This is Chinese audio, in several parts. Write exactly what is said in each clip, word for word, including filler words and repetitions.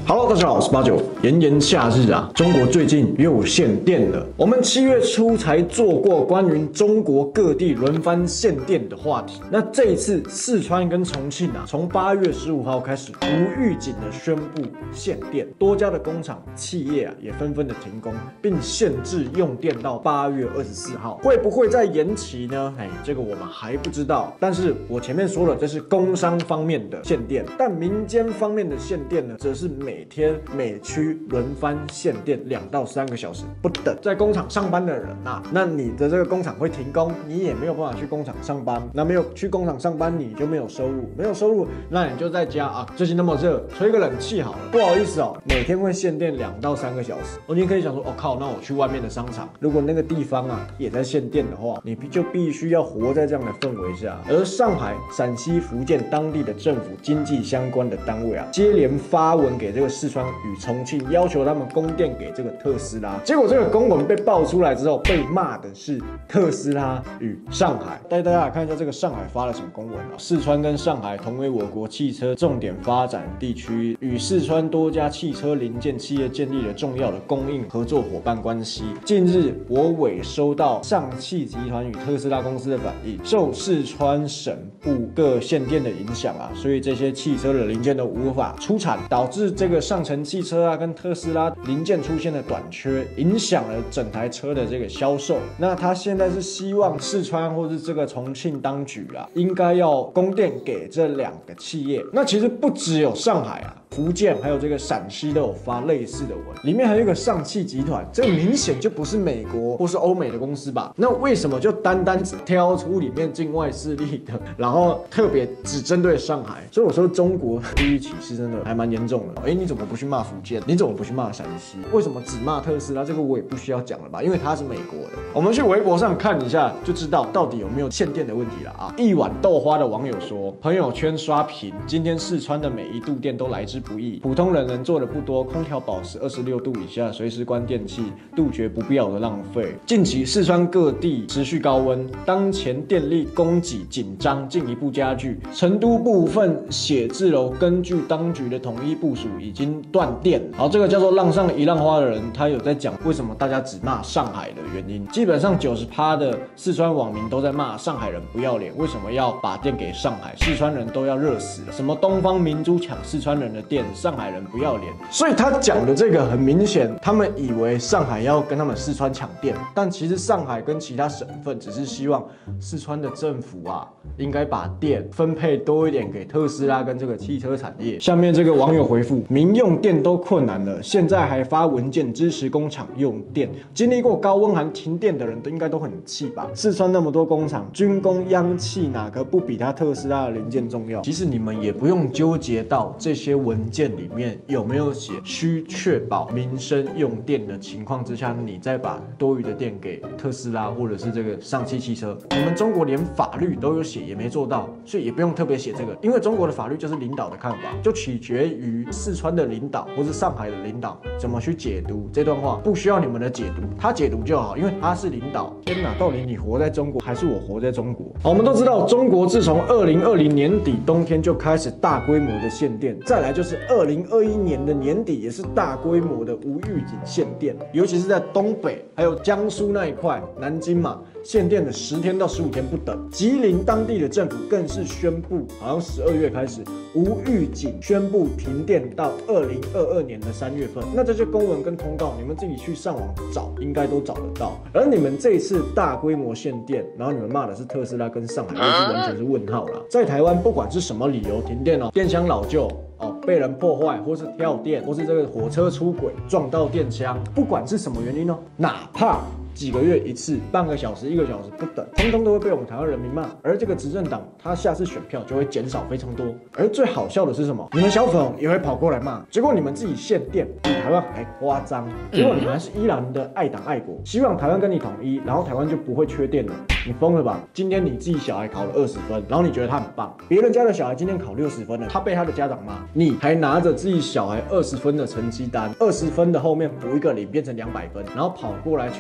Hello， 大家好，我是八九。炎炎夏日啊，中国最近又限电了。我们七月初才做过关于中国各地轮番限电的话题。那这一次，四川跟重庆啊，从八月十五号开始无预警的宣布限电，多家的工厂企业啊也纷纷的停工，并限制用电到八月二十四号。会不会再延期呢？哎，这个我们还不知道。但是我前面说了，这是工商方面的限电，但民间方面的限电呢，则是每每天每区轮番限电两到三个小时不等。在工厂上班的人啊，那你的这个工厂会停工，你也没有办法去工厂上班。那没有去工厂上班，你就没有收入，没有收入，那你就在家啊。最近那么热，吹个冷气好了。不好意思哦，每天会限电两到三个小时。哦，你可以想说，哦靠，那我去外面的商场，如果那个地方啊也在限电的话，你就必须要活在这样的氛围下。而上海、陕西、福建当地的政府经济相关的单位啊，接连发文给这个四川与重庆，要求他们供电给这个特斯拉。结果这个公文被爆出来之后，被骂的是特斯拉与上海。带大家来看一下这个上海发了什么公文啊？四川跟上海同为我国汽车重点发展地区，与四川多家汽车零件企业建立了重要的供应合作伙伴关系。近日，我委收到上汽集团与特斯拉公司的反映，受四川省部各限电的影响啊，所以这些汽车的零件都无法出产，导致这个上乘汽车啊跟特斯拉零件出现了短缺，影响了整台车的这个销售。那他现在是希望四川或是这个重庆当局啊，应该要供电给这两个企业。那其实不只有上海啊，福建还有这个陕西都有发类似的文，里面还有一个上汽集团，这个明显就不是美国或是欧美的公司吧？那为什么就单单只挑出里面境外势力的，然后特别只针对上海？所以我说中国地域歧视真的还蛮严重的。哎，你怎么不去骂福建？你怎么不去骂陕西？为什么只骂特斯拉？这个我也不需要讲了吧，因为它是美国的。我们去微博上看一下就知道到底有没有限电的问题了啊！一碗豆花的网友说，朋友圈刷屏，今天四川的每一度电都来之不易，普通人能做的不多，空调保持二十六度以下，随时关电器，杜绝不必要的浪费。近期四川各地持续高温，当前电力供给紧张进一步加剧。成都部分写字楼根据当局的统一部署，已经断电。好，这个叫做浪上一浪花的人，他有在讲为什么大家只骂上海的原因。基本上 百分之九十 的四川网民都在骂上海人不要脸，为什么要把电给上海？四川人都要热死了。什么东方明珠抢四川人的电，上海人不要脸。所以他讲的这个很明显，他们以为上海要跟他们四川抢电，但其实上海跟其他省份只是希望四川的政府啊，应该把电分配多一点给特斯拉跟这个汽车产业。下面这个网友回复：民用电都困难了，现在还发文件支持工厂用电，经历过高温寒停电的人都应该都很气吧？四川那么多工厂，军工央企哪个不比他特斯拉的零件重要？其实你们也不用纠结到这些文件里面有没有写需确保民生用电的情况之下，你再把多余的电给特斯拉或者是这个上汽汽车。我们中国连法律都有写，也没做到，所以也不用特别写这个，因为中国的法律就是领导的看法，就取决于四川的领导或是上海的领导怎么去解读这段话，不需要你们的解读，他解读就好，因为他是领导。天哪，到底你活在中国还是我活在中国？好，我们都知道，中国自从二零二零年底冬天就开始大规模的限电，再来就是二零二一年的年底也是大规模的无预警限电，尤其是在东北还有江苏那一块，南京嘛。限电的十天到十五天不等，吉林当地的政府更是宣布，好像十二月开始无预警宣布停电到二零二二年的三月份。那这些公文跟通告，你们自己去上网找，应该都找得到。而你们这一次大规模限电，然后你们骂的是特斯拉跟上海，这是完全是问号啦。在台湾，不管是什么理由停电哦，电箱老旧。哦，被人破坏，或是跳电，或是这个火车出轨撞到电箱，不管是什么原因哦，哪怕几个月一次，半个小时、一个小时不等，通通都会被我们台湾人民骂。而这个执政党，他下次选票就会减少非常多。而最好笑的是什么？你们小粉红也会跑过来骂，结果你们自己限电，比台湾还夸张。结果你们还是依然的爱党爱国，希望台湾跟你统一，然后台湾就不会缺电了。你疯了吧？今天你自己小孩考了二十分，然后你觉得他很棒，别人家的小孩今天考六十分了，他被他的家长骂，你还拿着自己小孩二十分的成绩单，二十分的后面补一个零，变成两百分，然后跑过来取笑。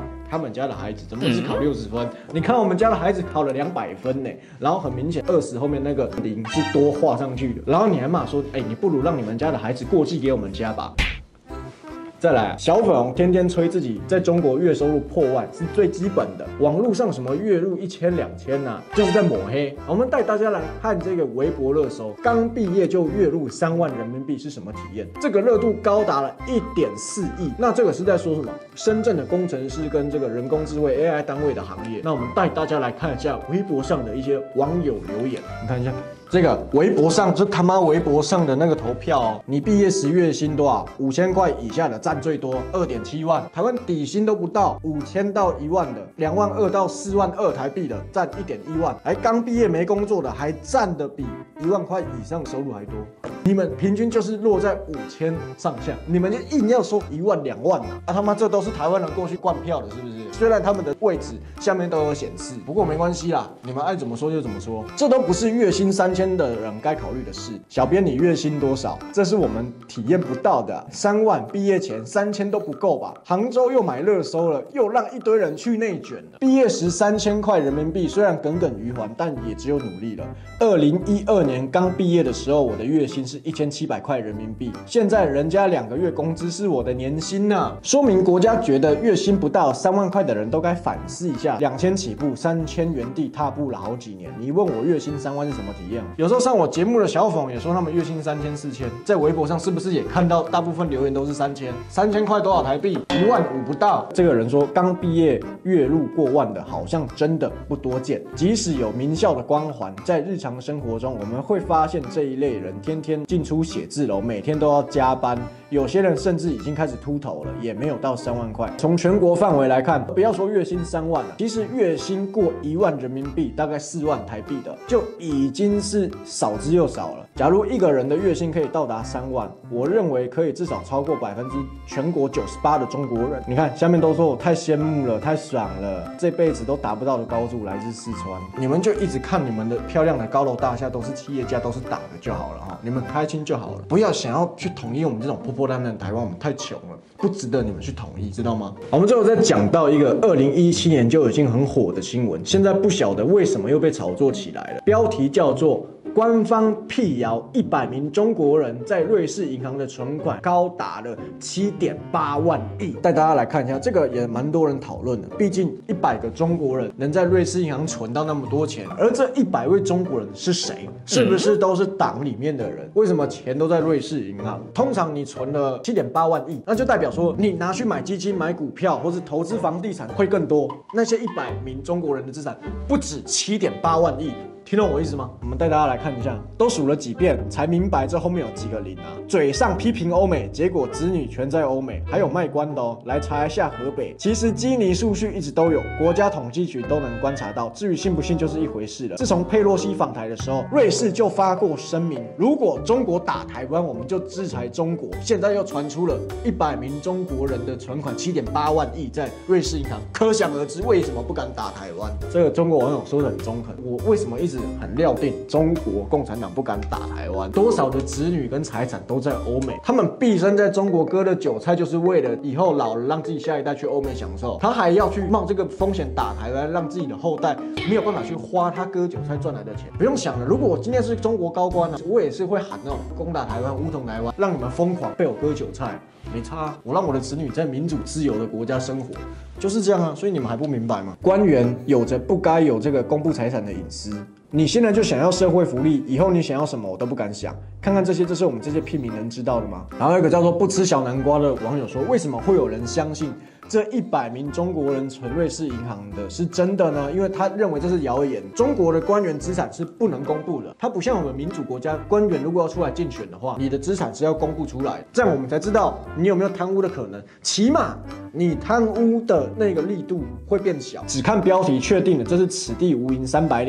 他们家的孩子怎么只考六十分？你看我们家的孩子考了两百分呢，然后很明显二十后面那个零是多画上去的，然后你还骂说，哎、欸，你不如让你们家的孩子过继给我们家吧。再来啊，小粉红天天吹自己在中国月收入破万是最基本的，网络上什么月入一千两千呐，就是在抹黑。我们带大家来看这个微博热搜，刚毕业就月入三万人民币是什么体验？这个热度高达了一点四亿。那这个是在说什么？深圳的工程师跟这个人工智慧 A I 单位的行业。那我们带大家来看一下微博上的一些网友留言，你看一下。这个微博上就他妈微博上的那个投票哦，你毕业时月薪多少？五千块以下的占最多，二点七万。台湾底薪都不到五千到一万的，两万二到四万二台币的占一点一万，还刚毕业没工作的还占的比一万块以上收入还多。你们平均就是落在五千上下，你们就硬要说一万两万啊！啊他妈这都是台湾人过去灌票的，是不是？虽然他们的位置下面都有显示，不过没关系啦，你们爱怎么说就怎么说，这都不是月薪三千的人该考虑的事。小编，你月薪多少？这是我们体验不到的、啊。三万毕业前三千都不够吧？杭州又买热搜了，又让一堆人去内卷了。毕业时三千块人民币，虽然耿耿于怀，但也只有努力了。二零一二年刚毕业的时候，我的月薪是一千七百块人民币，现在人家两个月工资是我的年薪呐、啊，说明国家觉得月薪不到三万块的人都该反思一下，两千起步，三千原地踏步了好几年。你问我月薪三万是什么体验？有时候上我节目的小粉也说他们月薪三千四千，在微博上是不是也看到大部分留言都是三千？三千块多少台币？一万五不到。这个人说刚毕业月入过万的，好像真的不多见。即使有名校的光环，在日常生活中我们会发现这一类人天天进出写字楼，每天都要加班，有些人甚至已经开始秃头了，也没有到三万块。从全国范围来看，不要说月薪三万了，其实月薪过一万人民币，大概四万台币的，就已经是少之又少了。假如一个人的月薪可以到达三万，我认为可以至少超过百分之全国九十八的中国人。你看下面都说我太羡慕了，太爽了，这辈子都达不到的高度来自四川。你们就一直看你们的漂亮的高楼大厦，都是企业家，都是党的就好了哈，你们开心就好了，不要想要去统一我们这种破破烂烂的台湾，我们太穷了，不值得你们去统一，知道吗？我们最后再讲到一个二零一七年就已经很火的新闻，现在不晓得为什么又被炒作起来了，标题叫做官方辟谣一百名中国人在瑞士银行的存款高达了 七点八万亿。带大家来看一下，这个也蛮多人讨论的，毕竟一百个中国人能在瑞士银行存到那么多钱，而这一百位中国人是谁？是不是都是党里面的人？为什么钱都在瑞士银行？通常你存了 七点八万亿，那就代表说你拿去买基金、买股票或是投资房地产会更多。那些一百名中国人的资产不止 七点八万亿。听懂我意思吗？我们带大家来看一下，都数了几遍才明白这后面有几个零啊！嘴上批评欧美，结果子女全在欧美，还有卖官的哦。来查一下河北，其实基尼数据一直都有，国家统计局都能观察到。至于信不信就是一回事了。自从佩洛西访台的时候，瑞士就发过声明，如果中国打台湾，我们就制裁中国。现在又传出了一百名中国人的存款 七点八万亿在瑞士银行，可想而知为什么不敢打台湾。这个中国网友说的很中肯，我为什么一直很料定中国共产党不敢打台湾？多少的子女跟财产都在欧美，他们毕生在中国割的韭菜，就是为了以后老了让自己下一代去欧美享受，他还要去冒这个风险打台湾，让自己的后代没有办法去花他割韭菜赚来的钱。不用想了，如果我今天是中国高官呢、啊，我也是会喊那种攻打台湾、武统台湾，让你们疯狂被我割韭菜。没差、啊，我让我的子女在民主自由的国家生活，就是这样啊。所以你们还不明白吗？官员有着不该有这个公布财产的隐私。你现在就想要社会福利，以后你想要什么我都不敢想。看看这些，这是我们这些屁民能知道的吗？然后有一个叫做不吃小南瓜的网友说，为什么会有人相信这一百名中国人存瑞士银行的是真的呢？因为他认为这是谣言。中国的官员资产是不能公布的，它不像我们民主国家，官员如果要出来竞选的话，你的资产是要公布出来，这样我们才知道你有没有贪污的可能。起码你贪污的那个力度会变小。只看标题确定了这是此地无银三百两。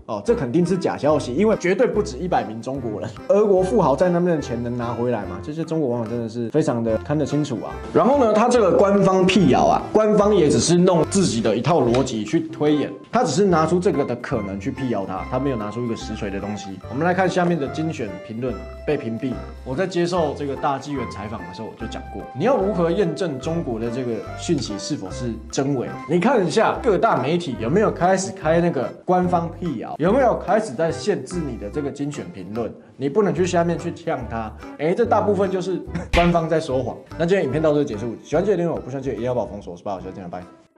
哦，这肯定是假消息，因为绝对不止一百名中国人。俄国富豪在那边的钱能拿回来吗？这些中国网友真的是非常的看得清楚啊。然后呢，他这个官方辟谣啊，官方也只是弄自己的一套逻辑去推演，他只是拿出这个的可能去辟谣他，他没有拿出一个实锤的东西。我们来看下面的精选评论被屏蔽。我在接受这个大纪元采访的时候，我就讲过，你要如何验证中国的这个讯息是否是真伪？你看一下各大媒体有没有开始开那个官方辟谣，有没有开始在限制你的这个精选评论？你不能去下面去呛他，哎，这大部分就是官方在说谎。那今天影片到这结束，喜欢记得订阅我，不喜欢记得也要把我封锁。我是八号，下次见，拜。